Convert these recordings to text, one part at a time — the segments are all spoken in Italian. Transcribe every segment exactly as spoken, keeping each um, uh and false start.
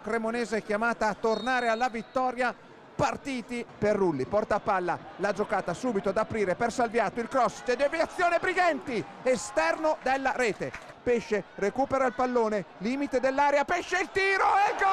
cremonese chiamata a tornare alla vittoria. Partiti per Rulli, porta palla, la giocata subito ad aprire per Salviato, il cross, c'è deviazione, Brighenti, esterno della rete. Pesce recupera il pallone, limite dell'area, Pesce il tiro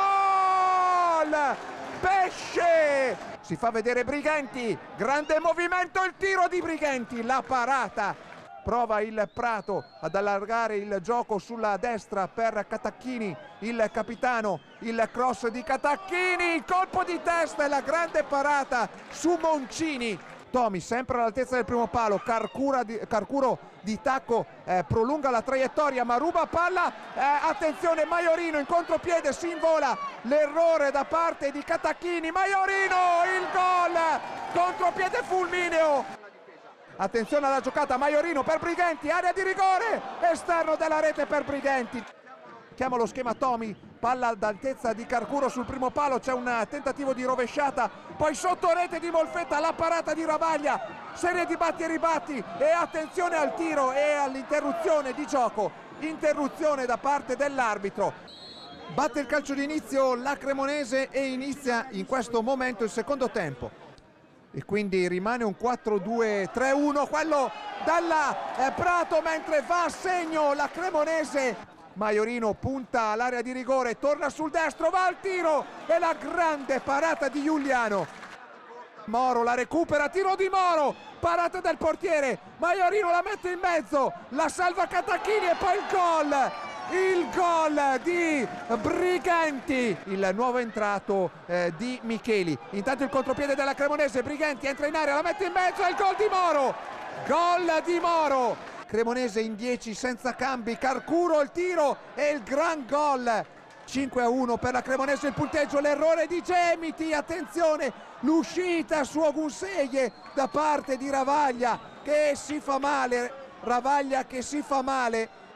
e gol! Pesce! Si fa vedere Brighenti, grande movimento, il tiro di Brighenti, la parata. Prova il Prato ad allargare il gioco sulla destra per Catacchini, il capitano, il cross di Catacchini, il colpo di testa e la grande parata su Moncini. Tomi sempre all'altezza del primo palo, Carcura di, Carcuro di tacco eh, prolunga la traiettoria ma ruba palla, eh, attenzione Maiorino in contropiede, si invola, l'errore da parte di Catacchini, Maiorino, il gol, contropiede fulmineo. Attenzione alla giocata, Maiorino per Brighenti, area di rigore, esterno della rete per Brighenti. Chiama lo schema Tomi, palla ad altezza di Carcuro sul primo palo, c'è un tentativo di rovesciata, poi sotto rete di Molfetta, la parata di Ravaglia, serie di batti e ribatti e attenzione al tiro e all'interruzione di gioco, interruzione da parte dell'arbitro. Batte il calcio d'inizio la Cremonese e inizia in questo momento il secondo tempo. E quindi rimane un quattro due tre uno, quello dalla eh, Prato, mentre va a segno la Cremonese. Maiorino punta all'area di rigore, torna sul destro, va al tiro e la grande parata di Giuliano. Moro la recupera, tiro di Moro, parata del portiere, Maiorino la mette in mezzo, la salva Catacchini e poi il gol. Il gol di Brighenti, il nuovo entrato eh, di Micheli. Intanto il contropiede della Cremonese, Brighenti entra in area, la mette in mezzo e il gol di Moro. Gol di Moro. Cremonese in dieci senza cambi, Carcuro il tiro e il gran gol. cinque a uno per la Cremonese il punteggio, l'errore di Gemiti, attenzione, l'uscita su Ogunseglie da parte di Ravaglia che si fa male, Ravaglia che si fa male.